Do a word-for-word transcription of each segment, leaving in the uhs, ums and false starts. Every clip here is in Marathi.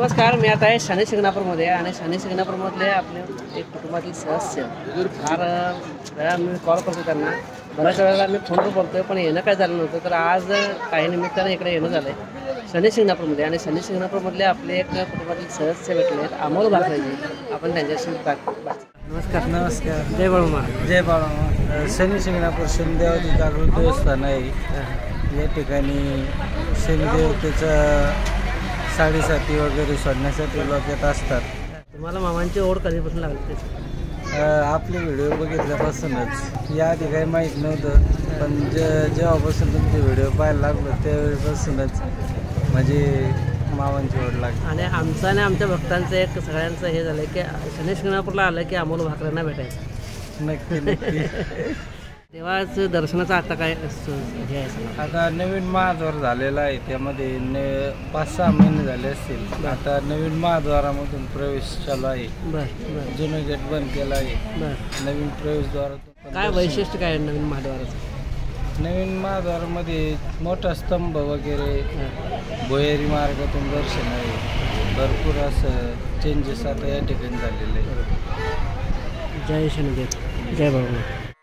नमस्कार, मी आता आहे शनी शिंगणापूरमध्ये आणि शनी शिंगणापूरमधले आपले एक कुटुंबातील सदस्य फार वेळा मी कॉल करतो त्यांना, बऱ्याच वेळेला मी फोनवर बोलतो आहे पण येणं काय झालं नव्हतं. तर आज काही निमित्तानं इकडे येणं झालं आहे शनी शिंगणापूरमध्ये आणि शनी शिंगणापूरमधले आपले एक कुटुंबातील सदस्य भेटले आहेत अमोल भाकरेजी. आपण त्यांच्याशी बात नमस्कार. नमस्कार. जय बाळूमा. जय बाळूमा. शनी शिंगणापूर शनिदेवाची जागृत देवस्थान आहे. या ठिकाणी शनिदेवतेचं साडेसाती वगैरे सोडण्यासाठी लोक येत असतात. तुम्हाला मामांची ओढ कधीपासून लागली त्याची? आपले व्हिडिओ बघितल्यापासूनच. या आधी काही माहीत नव्हतं, पण जे जेव्हापासून तुमचे व्हिडिओ पाहायला लागलो त्यावेळेपासूनच म्हणजे मामांची ओढ लागली. आणि आमचं आणि आमच्या भक्तांचं एक सगळ्यांचं हे झालं की शनी शिंगणापूरला आलं की अमोल भाकरेंना भेटायचं. नक्की नक्की. तेव्हाच दर्शनाचा आता काय हे आहे सगळं? आता नवीन महाद्वार झालेला आहे, त्यामध्ये ने पाच सहा महिने झाले असतील. आता नवीन महाद्वारामधून प्रवेश चालू आहे. बरं बरं. जुनं गेट बंद केलं आहे. बरं. नवीन प्रवेशद्वारातून काय वैशिष्ट्य काय आहे नवीन महाद्वाराचं? नवीन महाद्वारामध्ये मोठा स्तंभ वगैरे, भुयारी मार्गातून दर्शन आहे. भरपूर असं चेंजेस आता या ठिकाणी झालेले आहे. जय शनिदेव. जय बाबा.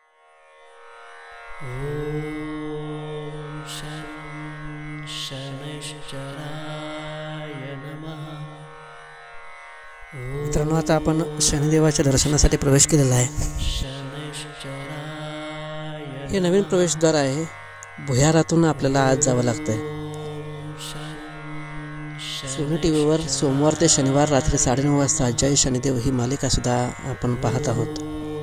मित्रांनो, आता आपण शनिदेवाच्या दर्शनासाठी प्रवेश केलेला आहे. हे नवीन प्रवेशद्वार आहे. भुयारातून आपल्याला आज जावं लागतंय. सोनी टी व्हीवर सोमवार ते शनिवार रात्री साडेनऊ वाजता जय शनिदेव ही मालिका सुद्धा आपण पाहत आहोत.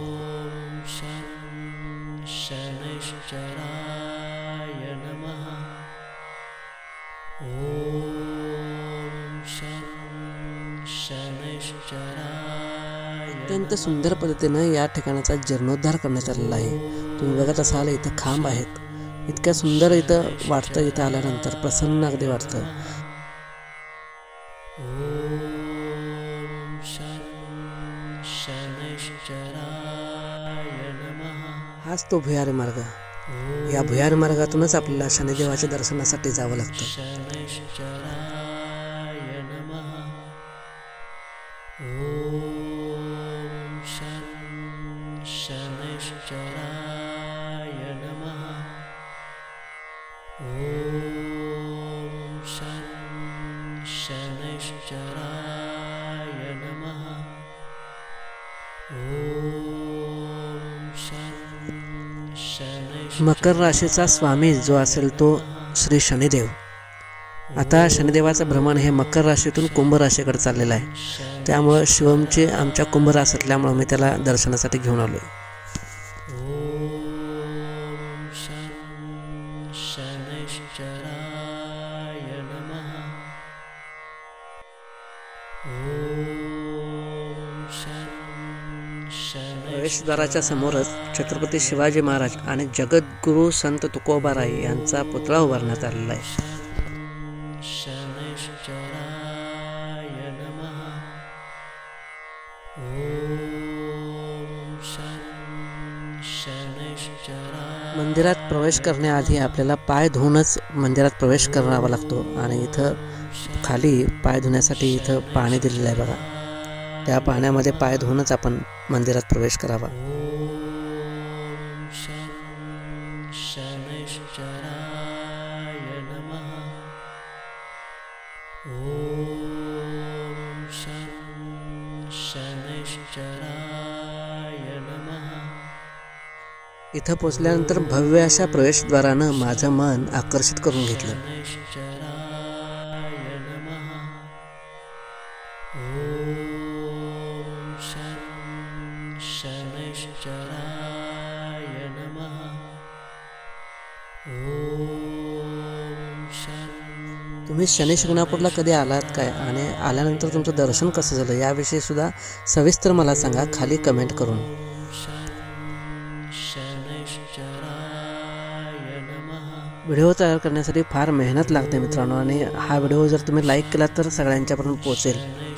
अत्यंत सुंदर पद्धतीने या ठिकाणाचा जीर्णोद्धार करण्यात आलेला आहे. तुम्ही बघत असाल इथं खांब आहेत. इतक्या सुंदर इथं वाटतं. इथं आल्यानंतर प्रसन्न अगदी वाटतं. हाच तो भुयारी मार्ग. या भुयारी मार्गातूनच आपल्याला शनिदेवाच्या दर्शनासाठी जावं लागतं. मकर राशीचा स्वामी जो असेल तो श्री शनिदेव. आता शनिदेवाचं भ्रमण हे मकर राशीतून कुंभ राशीकडे चाललेलं आहे. त्यामुळं शिवमची आमच्या कुंभ रास असल्यामुळं मी त्याला दर्शनासाठी घेऊन आलो. प्रवेशद्वाराच्या समोरच छत्रपती शिवाजी महाराज आणि जगद्गुरू संत तुकोबाराय यांचा पुतळा उभारण्यात आलेला आहे. मंदिरात प्रवेश करण्याआधी आपल्याला पाय धुवूनच मंदिरात प्रवेश करावा लागतो. आणि इथं खाली पाय धुण्यासाठी इथं पाणी दिलेलं आहे बघा. त्या पाण्यामध्ये पाय धुवूनच आपण मंदिरात प्रवेश करावा. इथं पोचल्यानंतर भव्य अशा प्रवेशद्वारानं माझं मन आकर्षित करून घेतलं. तुम्ही शनी शिंगणापूरला कधी आलात काय आणि आल्यानंतर तुमचं दर्शन कसं झालं याविषयी सुद्धा सविस्तर मला सांगा खाली कमेंट करून. व्हिडिओ तयार करण्यासाठी फार मेहनत लागते मित्रांनो, आणि हा व्हिडिओ जर तुम्ही लाईक केला तर सगळ्यांच्यापर्यंत पोहोचेल.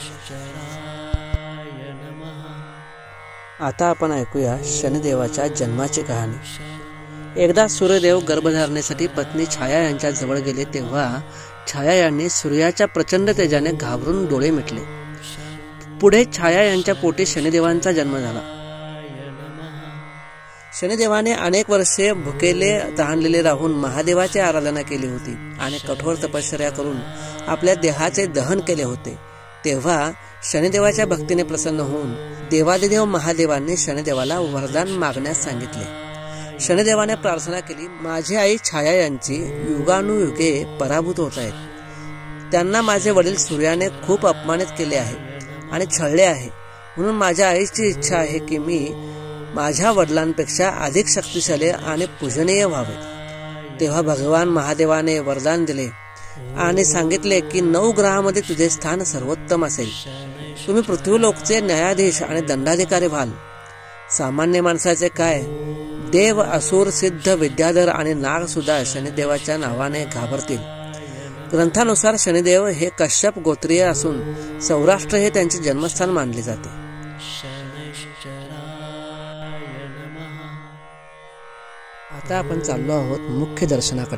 आता आपण ऐकूया शनिदेवाच्या जन्माची कहाणी. एकदा सूर्यदेव गर्भधारणेसाठी पत्नी छाया यांच्या जवळ गेले तेव्हा छाया यांनी सूर्याच्या प्रचंड तेजाने घाबरून डोळे मिटले. पुढे छाया यांच्या पोटी शनिदेवांचा जन्म झाला. शनिदेवाने अनेक वर्षे भुकेले तहानलेले राहून महादेवाची आराधना केली होती आणि कठोर तपश्चर्या करून आपल्या देहाचे दहन केले होते. तेव्हा शनिदेवाच्या भक्तीने प्रसन्न होऊन देवादिदेव महादेवांनी शनिदेवाला वरदान मागण्यास सांगितले. शनिदेवाने प्रार्थना केली, माझी आई छाया यांची युगानुयुगे पराभूत होत आहेत. त्यांना माझे वडील सूर्याने खूप अपमानित केले आहे आणि छळले आहे. म्हणून माझ्या आईची इच्छा आहे की मी माझ्या वडिलांपेक्षा अधिक शक्तिशाली आणि पूजनीय व्हावे. तेव्हा भगवान महादेवाने वरदान दिले आणि सांगितले की नऊ ग्रहामध्ये तुझे स्थान सर्वोत्तम असेल. तुम्ही पृथ्वीलोकचे न्यायाधीश आणि दंडाधिकारी व्हाल. सामान्य माणसाचे काय, देव, असुर, सिद्ध, विद्याधर आणि नाग सुद्धा शनिदेवाच्या नावाने घाबरतील. ग्रंथानुसार शनिदेव हे कश्यप गोत्रीय असून सौराष्ट्र हे त्यांचे जन्मस्थान मानले जाते. आता आपण चाललो आहोत मुख्य दर्शनाकडे.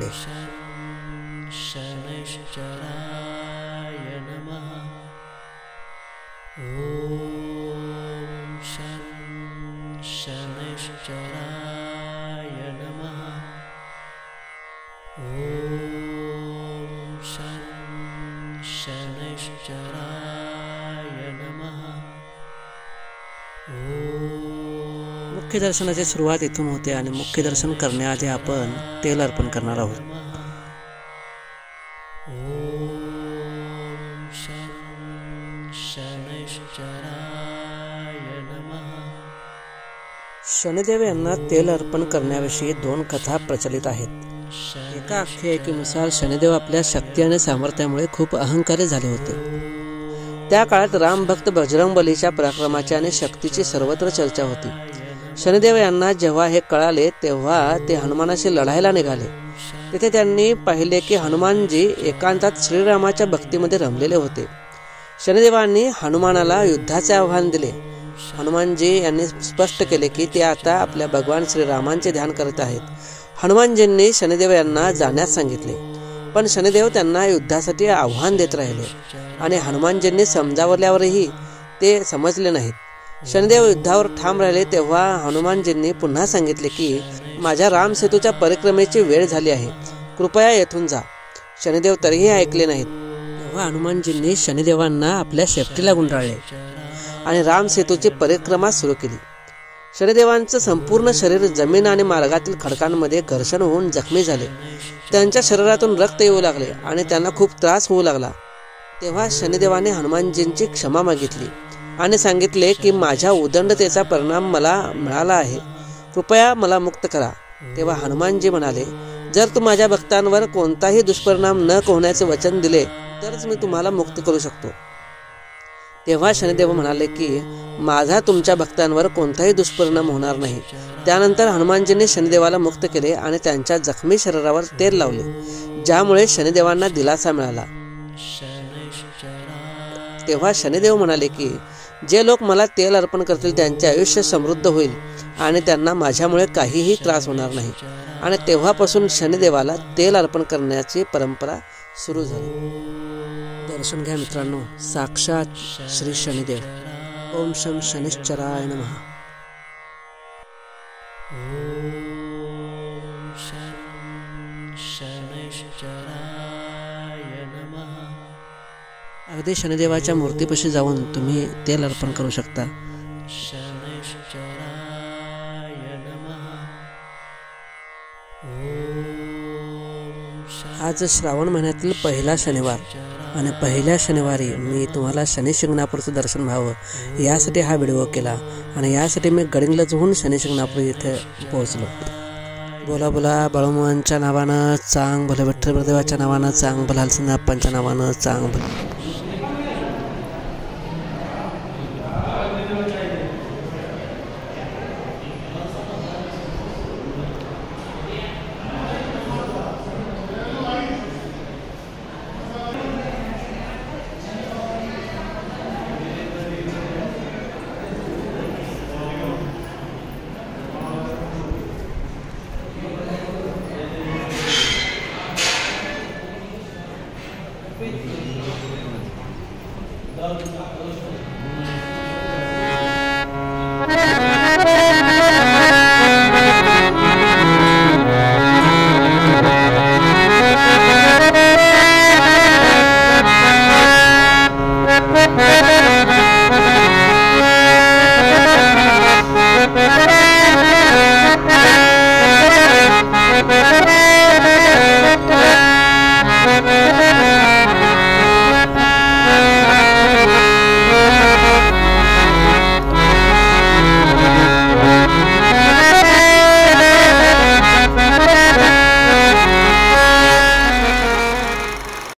मुख्य दर्शनाची सुरुवात इथून होते आणि मुख्य दर्शन करण्याआधी आपण तेल अर्पण करणार आहोत. शनिदेव यांना तेल अर्पण करण्याविषयी दोन कथा प्रचलित आहेत. एका आख्यायिकेनुसार शनिदेव आपल्या शक्ती आणि सामर्थ्यामुळे खूप अहंकारी झाले होते. त्या काळात राम भक्त बजरंगबलीच्या पराक्रमाची आणि शक्तीची सर्वत्र चर्चा होती. शनिदेव यांना जेव्हा हे कळाले तेव्हा ते हनुमानाशी लढायला निघाले. तिथे त्यांनी पाहिले की हनुमानजी एकांतात श्रीरामाच्या भक्तीमध्ये रमलेले होते. शनिदेवांनी हनुमानाला युद्धाचे आव्हान दिले. हनुमानजी यांनी स्पष्ट केले की ते आता आपल्या भगवान श्रीरामांचे ध्यान करत आहेत. हनुमानजींनी शनिदेव यांना जाण्यास सांगितले, पण शनिदेव त्यांना युद्धासाठी आव्हान देत राहिले आणि हनुमानजींनी समजावल्यावरही ते समजले नाहीत. शनिदेव युद्धावर ठाम राहिले तेव्हा हनुमानजींनी पुन्हा सांगितले की माझ्या राम सेतूच्या परिक्रमेची वेळ झाली आहे, कृपया येथून जा. शनिदेव तरीही ऐकले नाहीत. तेव्हा हनुमानजींनी शनिदेवांना आपल्या शेपटीला गुंडाळले आणि राम सेतूची परिक्रमा सुरू केली. शनिदेवांचं संपूर्ण शरीर जमीन आणि मार्गातील खडकांमध्ये घर्षण होऊन जखमी झाले. त्यांच्या शरीरातून रक्त येऊ लागले आणि त्यांना खूप त्रास होऊ लागला. तेव्हा शनिदेवाने हनुमानजींची क्षमा मागितली आणि सांगितले की माझ्या उदंडतेचा परिणाम मला मिळाला आहे, कृपया मला मुक्त करा. तेव्हा हनुमानजी म्हणाले, जर तू माझ्या भक्तांवर कोणताही दुष्परिणाम न होण्याचे वचन दिले तरच मी तुम्हाला मुक्त करू शकतो. तेव्हा शनिदेव म्हणाले की माझा तुमच्या भक्तांवर कोणताही दुष्परिणाम होणार नाही. त्यानंतर हनुमानजींनी शनिदेवाला मुक्त केले आणि त्यांच्या जखमी शरीरावर तेल लावले, ज्यामुळे शनिदेवांना दिलासा मिळाला. तेव्हा शनिदेव म्हणाले की जे लोक मला तेल अर्पण करतील त्यांचे आयुष्य समृद्ध होईल आणि त्यांना माझ्यामुळे काहीही त्रास होणार नाही. आणि तेव्हापासून शनिदेवाला तेल अर्पण करण्याची परंपरा सुरू झाली. दर्शन घ्या मित्रांनो, साक्षात श्री शनिदेव. ओम शम शनिश्चराय नमः. अगदी शनिदेवाच्या मूर्तीपाशी जाऊन तुम्ही तेल अर्पण करू शकता. आज श्रावण महिन्यातील पहिला शनिवार आणि पहिल्या शनिवारी मी तुम्हाला शनी शिंगणापूरचं दर्शन व्हावं यासाठी हा व्हिडिओ केला आणि यासाठी मी गडिंग्लजहून शनी शिंगणापूर इथे पोहोचलो. बोला बोला बाळूमामांच्या नावानं चांग भलं, विठ्ठल देवाच्या नावानं चांग भलं, हलसिंगाप्पांच्या नावानं चांग भलं.